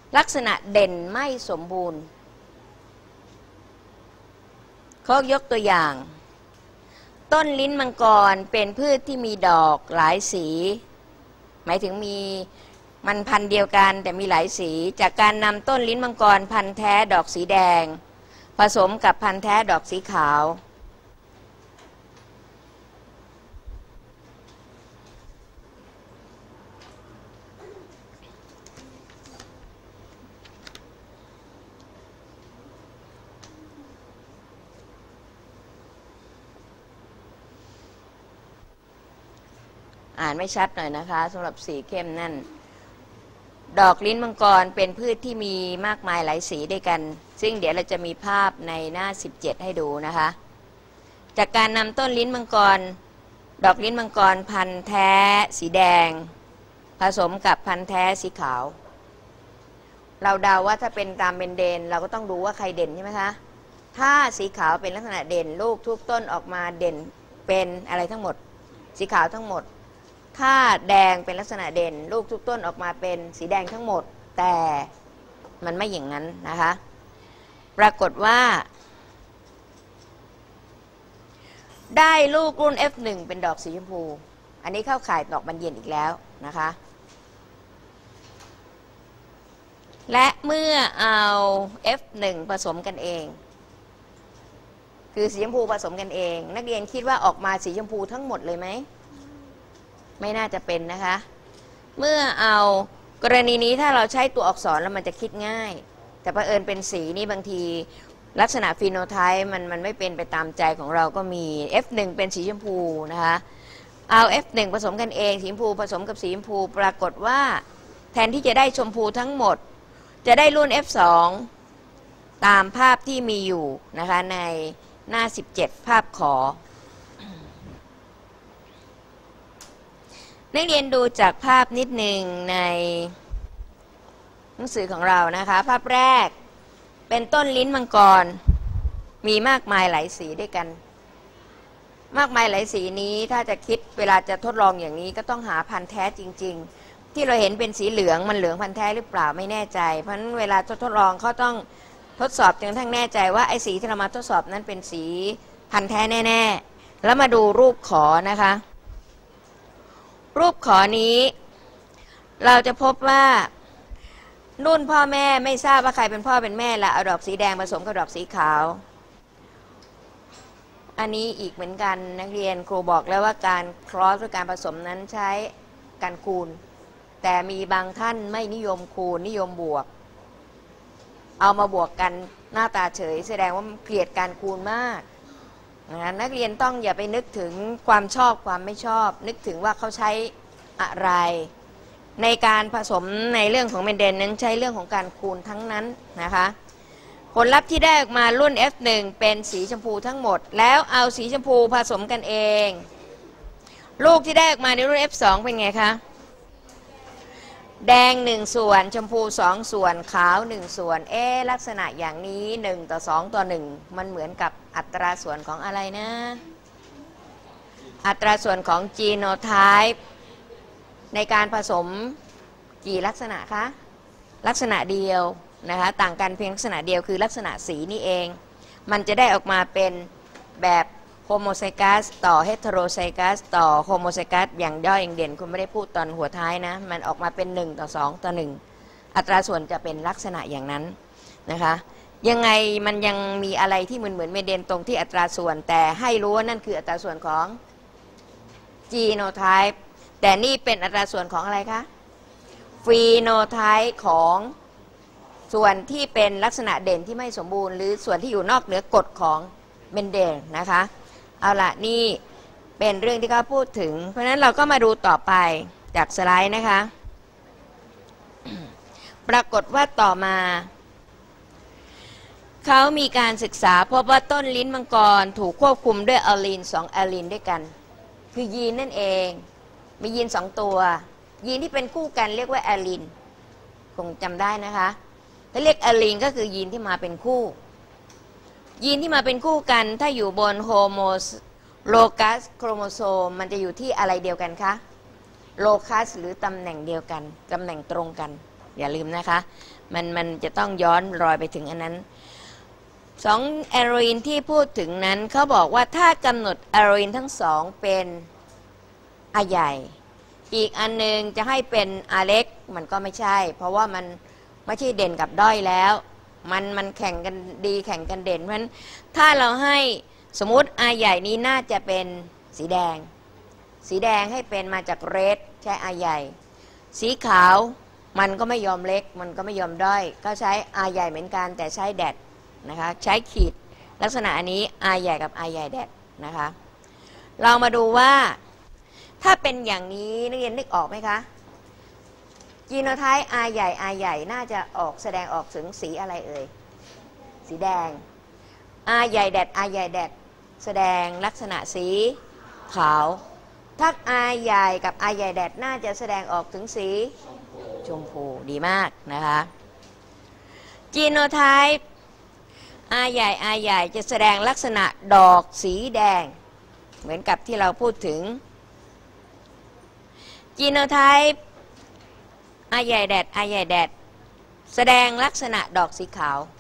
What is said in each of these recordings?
ลักษณะเด่นไม่สมบูรณ์เขายกตัวอย่างต้นลิ้นมังกรเป็นพืชที่มีดอกหลายสีหมายถึงมันพันธุ์เดียวกันแต่มีหลายสีจากการนำต้นลิ้นมังกรพันธุ์แท้ดอกสีแดงผสมกับพันธุ์แท้ดอกสีขาวอ่านไม่ชัดหน่อยนะคะสำหรับสีเข้มนั่นดอกลิ้นมังกรเป็นพืชที่มีมากมายหลายสีด้วยกันซึ่งเดี๋ยวเราจะมีภาพในหน้า17ให้ดูนะคะจากการนำต้นลิ้นมังกรดอกลิ้นมังกรพันธุ์แท้สีแดงผสมกับพันธุ์แท้สีขาวเราเดาว่าถ้าเป็นตามเบนเดนเราก็ต้องดูว่าใครเด่นใช่ไหมคะถ้าสีขาวเป็นลักษณะเด่นลูกทุกต้นออกมาเด่นเป็นอะไรทั้งหมดสีขาวทั้งหมดถ้าแดงเป็นลักษณะเด่นลูกทุกต้นออกมาเป็นสีแดงทั้งหมดแต่มันไม่อย่างนั้นนะคะปรากฏว่าได้ลูกรุ่น F1 เป็นดอกสีชมพูอันนี้เข้าข่ายดอกบานเย็นอีกแล้วนะคะและเมื่อเอา F1 ผสมกันเองคือสีชมพูผสมกันเองนักเรียนคิดว่าออกมาสีชมพูทั้งหมดเลยไหมไม่น่าจะเป็นนะคะเมื่อเอากรณีนี้ถ้าเราใช้ตัวอักษรแล้วมันจะคิดง่ายแต่เผอิญเป็นสีนี่บางทีลักษณะฟีโนไทป์มันไม่เป็นไปตามใจของเราก็มี F1 เป็นสีชมพูนะคะเอา F1 ผสมกันเองสีชมพูผสมกับสีชมพูปรากฏว่าแทนที่จะได้ชมพูทั้งหมดจะได้รุ่น F2 ตามภาพที่มีอยู่นะคะในหน้า17ภาพขอนักเรียนดูจากภาพนิดหนึ่งในหนังสือของเรานะคะภาพแรกเป็นต้นลิ้นมังกรมีมากมายหลายสีด้วยกันมากมายหลายสีนี้ถ้าจะคิดเวลาจะทดลองอย่างนี้ก็ต้องหาพันธุ์แท้จริงๆที่เราเห็นเป็นสีเหลืองมันเหลืองพันธุ์แท้หรือเปล่าไม่แน่ใจเพราะฉะนั้นเวลาทดลองเขาต้องทดสอบจนทั้งแน่ใจว่าไอ้สีที่เรามาทดสอบนั้นเป็นสีพันธุ์แท้แน่ๆแล้วมาดูรูปขอนะคะรูปขอนี้เราจะพบว่ารุ่นพ่อแม่ไม่ทราบว่าใครเป็นพ่อเป็นแม่ละเอาดอกสีแดงผสมกับดอกสีขาวอันนี้อีกเหมือนกันนักเรียนครูบอกแล้วว่าการครอสหรือการผสมนั้นใช้การคูณแต่มีบางท่านไม่นิยมคูณนิยมบวกเอามาบวกกันหน้าตาเฉยแสดงว่าเกลียดการคูณมากนักเรียนต้องอย่าไปนึกถึงความชอบความไม่ชอบนึกถึงว่าเขาใช้อะไรในการผสมในเรื่องของเมนเดนนั้นใช้เรื่องของการคูณทั้งนั้นนะคะผลลัพธ์ที่ได้ออกมารุ่น F1 เป็นสีชมพูทั้งหมดแล้วเอาสีชมพูผสมกันเองลูกที่ได้ออกมาในรุ่น F2 เป็นไงคะแดง1ส่วนชมพู2ส่วนขาว1ส่วนลักษณะอย่างนี้1 ต่อ 2 ต่อ 1มันเหมือนกับอัตราส่วนของอะไรนะอัตราส่วนของจีโนไทป์ในการผสมกี่ลักษณะคะลักษณะเดียวนะคะต่างกันเพียงลักษณะเดียวคือลักษณะสีนี่เองมันจะได้ออกมาเป็นแบบโฮโมไซกัสต่อเฮตโรไซกัสต่อโฮโมไซกัสอย่างย่อยอย่างเด่นคุณไม่ได้พูดตอนหัวท้ายนะมันออกมาเป็น1 ต่อ 2 ต่อ 1อัตราส่วนจะเป็นลักษณะอย่างนั้นนะคะยังไงมันยังมีอะไรที่เหมือนเมเดนตรงที่อัตราส่วนแต่ให้รู้ว่านั่นคืออัตราส่วนของจีโนไทป์แต่นี่เป็นอัตราส่วนของอะไรคะฟีโนไทป์ของส่วนที่เป็นลักษณะเด่นที่ไม่สมบูรณ์หรือส่วนที่อยู่นอกเหนือกฎของเมนเดลนะคะเอาละนี่เป็นเรื่องที่เขาพูดถึงเพราะฉะนั้นเราก็มาดูต่อไปจากสไลด์นะคะ ปรากฏว่าต่อมาเขามีการศึกษาพบว่าต้นลิ้นมังกรถูกควบคุมด้วยอะลีน2อะลีนด้วยกันคือยีนนั่นเองมียีน2ตัวยีนที่เป็นคู่กันเรียกว่าอะลีนคงจำได้นะคะถ้าเรียกอะลีนก็คือยีนที่มาเป็นคู่ยีนที่มาเป็นคู่กันถ้าอยู่บนโฮโมโลกัสโครโมโซมมันจะอยู่ที่อะไรเดียวกันคะโลคัสหรือตำแหน่งเดียวกันตำแหน่งตรงกันอย่าลืมนะคะมันจะต้องย้อนรอยไปถึงอันนั้น2แอโรอีนที่พูดถึงนั้นเขาบอกว่าถ้ากำหนดแอโรอีนทั้ง2เป็นอาใหญ่อีกอันนึงจะให้เป็นอาเล็กมันก็ไม่ใช่เพราะว่ามันไม่ใช่เด่นกับด้อยแล้วมันแข่งกันดีแข่งกันเด่นเพราะฉะนั้นถ้าเราให้สมมุติอาใหญ่นี้น่าจะเป็นสีแดงให้เป็นมาจากเรดใช้อาใหญ่สีขาวมันก็ไม่ยอมเล็กมันก็ไม่ยอมด้อยก็ใช้อาใหญ่เหมือนกันแต่ใช้แดดนะคะใช้ขีดลักษณะอันนี้อาใหญ่กับอาใหญ่แดดนะคะเรามาดูว่าถ้าเป็นอย่างนี้นักเรียนนึกออกไหมคะจีโนไทป์อาใหญ่น่าจะแสดงออกถึงสีอะไรเอ่ยสีแดงอาใหญ่แดดแสดงลักษณะสีขาวถ้าอาใหญ่กับอาใหญ่แดดน่าจะแสดงออกถึงสีชมพูดีมากนะคะจีโนไทป์อาใหญ่จะแสดงลักษณะดอกสีแดงเหมือนกับที่เราพูดถึงจีโนไทป์อาใหญ่แดดแสดงลักษณะดอกสีขาว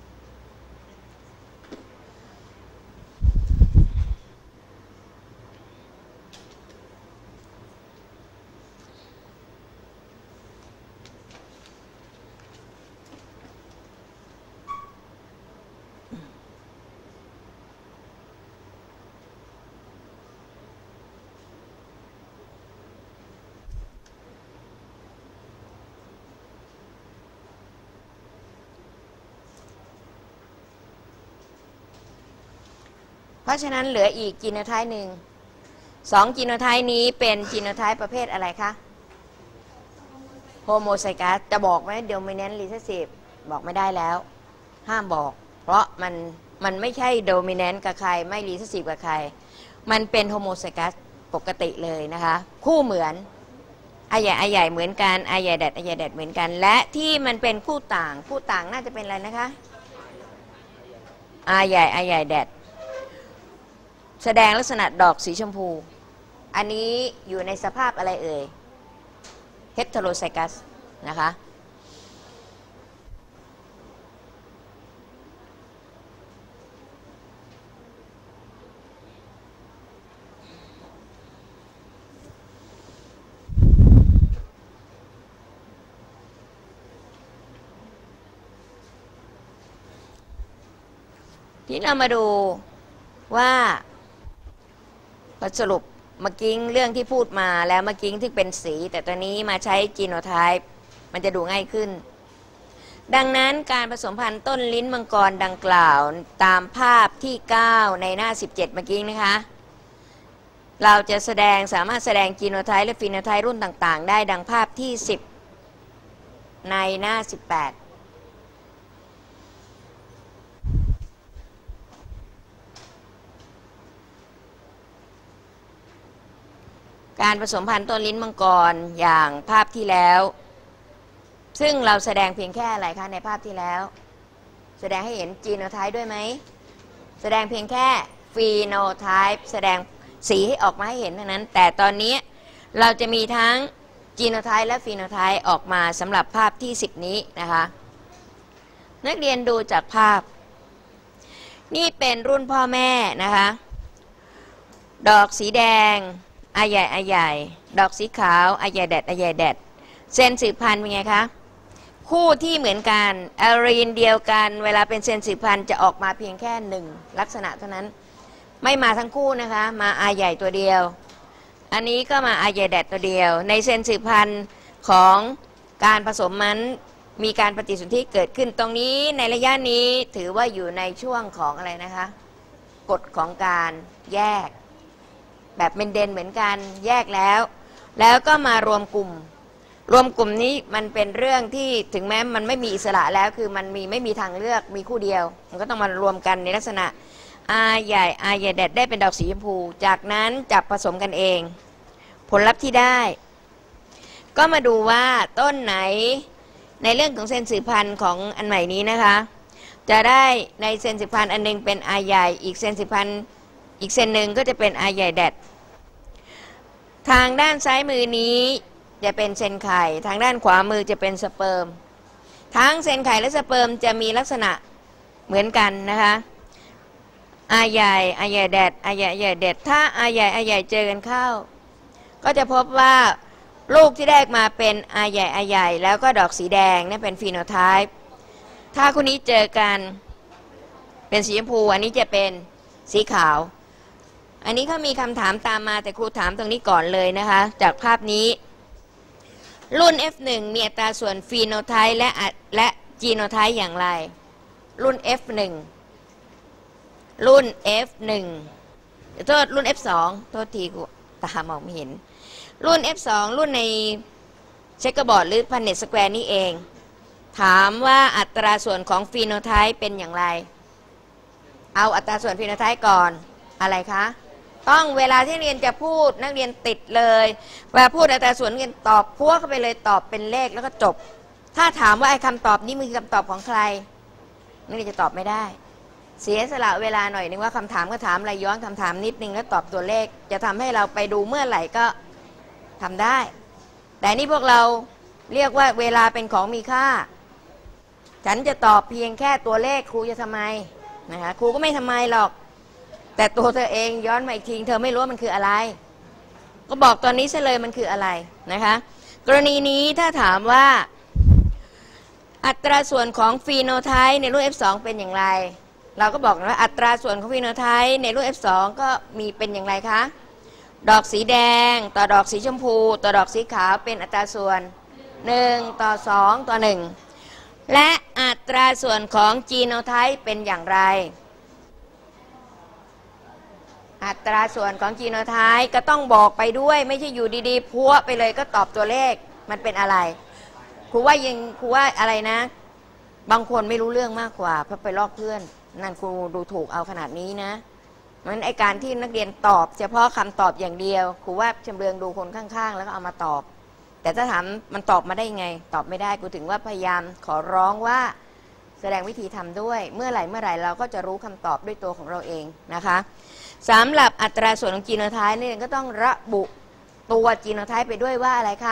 เพราะฉะนั้นเหลืออีกจีโนไทป์หนึ่ง2จีโนไทป์นี้เป็นจีโนไทป์ประเภทอะไรคะโฮโมไซกัสจะบอกไหมโดมิเนนต์รีเซสซีฟบอกไม่ได้แล้วห้ามบอกเพราะมันไม่ใช่โดมิเนนต์กับใครไม่รีเซสซีฟกับใครมันเป็นโฮโมไซกัสปกติเลยนะคะคู่เหมือนอาใหญ่เหมือนกันอาใหญ่แดดเหมือนกันและที่มันเป็นคู่ต่างน่าจะเป็นอะไรนะคะอาใหญ่แดดแสดงลักษณะดอกสีชมพูอันนี้อยู่ในสภาพอะไรเอ่ยเฮตโรไซกัสนะคะทีนี้เรามาดูว่าสรุปเมื่อกี้เรื่องที่พูดมาแล้วเมื่อกี้ที่เป็นสีแต่ตอนนี้มาใช้จีโนไทป์มันจะดูง่ายขึ้นดังนั้นการผสมพันธุ์ต้นลิ้นมังกรดังกล่าวตามภาพที่9ในหน้า17เมื่อกี้นะคะเราจะสามารถแสดงจีโนไทป์และฟีโนไทป์รุ่นต่างๆได้ดังภาพที่10ในหน้า18การผสมพันธุ์ต้นลิ้นมังกรอย่างภาพที่แล้วซึ่งเราแสดงเพียงแค่อะไรคะในภาพที่แล้วแสดงให้เห็นจีโนไทป์ด้วยไหมแสดงเพียงแค่ฟีโนไทป์แสดงสีให้ออกมาให้เห็นเท่านั้นแต่ตอนนี้เราจะมีทั้งจีโนไทป์และฟีโนไทป์ออกมาสำหรับภาพที่10นี้นะคะนักเรียนดูจากภาพนี่เป็นรุ่นพ่อแม่นะคะดอกสีแดงอาใหญ่ดอกสีขาวอาใหญ่แดดเส้นสืบพันธุ์เป็นไงคะคู่ที่เหมือนกันแอรีนเดียวกันเวลาเป็นเส้นสืบพันธุ์จะออกมาเพียงแค่1ลักษณะเท่านั้นไม่มาทั้งคู่นะคะมาอาใหญ่ตัวเดียวอันนี้ก็มาอาใหญ่แดดตัวเดียวในเส้นสืบพันธุ์ของการผสมมันมีการปฏิสนธิเกิดขึ้นตรงนี้ในระยะนี้ถือว่าอยู่ในช่วงของอะไรนะคะกฎของการแยกแบบเมนเดนเหมือนกันแยกแล้วก็มารวมกลุ่มนี้มันเป็นเรื่องที่ถึงแม้มันไม่มีอิสระแล้วคือมันไม่มีทางเลือกมีคู่เดียวมันก็ต้องมารวมกันในลักษณะอาใหญ่แดดได้เป็นดอกสีชมพูจากนั้นจับผสมกันเองผลลัพธ์ที่ได้ก็มาดูว่าต้นไหนในเรื่องของเส้นสืบพันธุ์ของอันใหม่นี้นะคะจะได้ในเส้นสืบพันธุ์อันนึงเป็นอาใหญ่อีกเส้นสืบพันธุ์อีกเส้นหนึ่งก็จะเป็นอาใหญ่แดดทางด้านซ้ายมือนี้จะเป็นเซลล์ไข่ทางด้านขวามือจะเป็นสเปิร์มทั้งเซลล์ไข่และสเปิร์มจะมีลักษณะเหมือนกันนะคะอาใหญ่อาใหญ่แดดอาใหญ่อาใหญ่แดดถ้าอาใหญ่อาใหญ่เจอกันเข้าก็จะพบว่าลูกที่ได้มาเป็นอาใหญ่อาใหญ่แล้วก็ดอกสีแดงนี่เป็นฟีโนไทป์ถ้าคู่นี้เจอกันเป็นสีชมพูอันนี้จะเป็นสีขาวอันนี้เขามีคำถามตามมาแต่ครูถามตรงนี้ก่อนเลยนะคะจากภาพนี้รุ่น F1 มีอัตราส่วนฟีโนไทป์และจีโนไทป์อย่างไรรุ่น F1 รุ่น F1 โทษรุ่น F2 โทษทีกูตามองไม่เห็นรุ่น F2 รุ่นในเช็คเกอร์บอร์ดหรือพันเน็ตสแควร์นี่เองถามว่าอัตราส่วนของฟีโนไทป์เป็นอย่างไรเอาอัตราส่วนฟีโนไทป์ก่อนอะไรคะต้องเวลาที่เรียนจะพูดนักเรียนติดเลยเวลาพูดอัตราส่วนเรียนตอบพัวเข้าไปเลยตอบเป็นเลขแล้วก็จบถ้าถามว่าไอ้คำตอบนี้คือคำตอบของใครนักเรียนจะตอบไม่ได้เสียสละเวลาหน่อยนึงว่าคำถามก็ถามอะไรย้อนคำถามนิดนึงแล้วตอบตัวเลขจะทำให้เราไปดูเมื่อไหร่ก็ทำได้แต่นี่พวกเราเรียกว่าเวลาเป็นของมีค่าฉันจะตอบเพียงแค่ตัวเลขครูจะทำไมนะคะครูก็ไม่ทำไมหรอกแต่ตัวเธอเองย้อนมาอีกทีเธอไม่รู้ว่ามันคืออะไรก็บอกตอนนี้ซะเลยมันคืออะไรนะคะกรณีนี้ถ้าถามว่าอัตราส่วนของฟีโนไทป์ในรุ่น F2 เป็นอย่างไรเราก็บอกว่าอัตราส่วนของฟีโนไทป์ในรุ่น F2 ก็มีเป็นอย่างไรคะดอกสีแดงต่อดอกสีชมพูต่อดอกสีขาวเป็นอัตราส่วน1 ต่อ 2 ต่อ 1และอัตราส่วนของจีโนไทป์เป็นอย่างไรอัตราส่วนของจีโนไทป์ก็ต้องบอกไปด้วยไม่ใช่อยู่ดีๆพัวไปเลยก็ตอบตัวเลขมันเป็นอะไรครูว่าอะไรนะบางคนไม่รู้เรื่องมากกว่าเพราะไปลอกเพื่อนนั่นครูดูถูกเอาขนาดนี้นะมันไอการที่นักเรียนตอบเฉพาะคำตอบอย่างเดียวครูว่าชำเลืองดูคนข้างๆแล้วก็เอามาตอบแต่ถ้าถามมันตอบมาได้ไงตอบไม่ได้ครูถึงว่าพยายามขอร้องว่าแสดงวิธีทำด้วยเมื่อไหร่เราก็จะรู้คำตอบด้วยตัวของเราเองนะคะสำหรับอัตราส่วนของจีโนไทป์นี่ก็ต้องระบุตัวจีโนไทป์ไปด้วยว่าอะไรคะ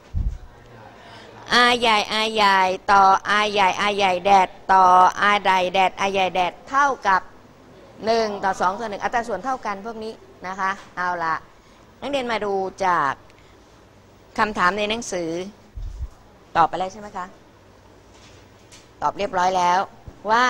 อาใหญ่อาใหญ่ต่ออาใหญ่อาใหญ่แดดต่ออาใหญ่แดดอาใหญ่แดดเท่ากับ1 ต่อ 2 ต่อ 1อัตราส่วนเท่ากันพวกนี้นะคะเอาละนักเรียนมาดูจากคำถามในหนังสือตอบไปแล้วใช่ไหมคะตอบเรียบร้อยแล้วว่า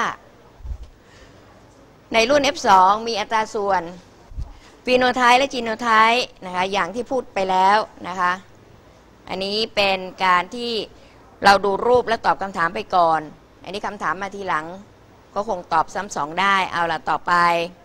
ในรุ่น F2 มีอัตราส่วนฟีโนไทป์และจีโนไทป์นะคะอย่างที่พูดไปแล้วนะคะอันนี้เป็นการที่เราดูรูปและตอบคำถามไปก่อนอันนี้คำถามมาทีหลังก็คงตอบซ้ำสองได้เอาละต่อไป